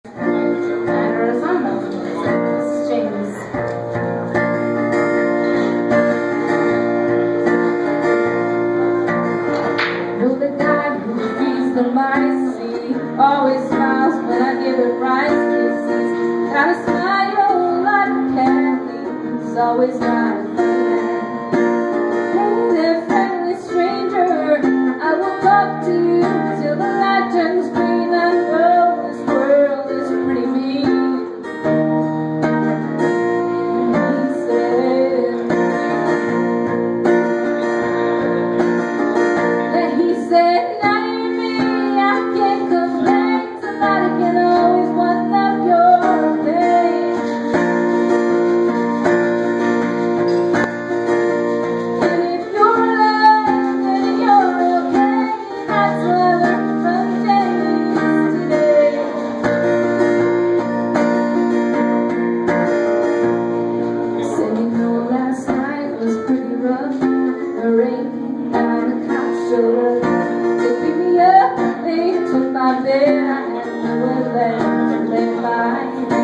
Always smiles when I give it rice kisses. Got a smile like a candy. It's always right. Hey there, friendly stranger, I will talk to you till the light turns green. I know this world is pretty mean. He said, not even me, I can't complain. Somebody can always one up your pain. And if you're alive, then you're okay. That's what I learned from days today. Said, you know, last night was pretty rough. The rain came down, the cops showed up. They picked me up, they took my bed. I had nowhere left to lay my head.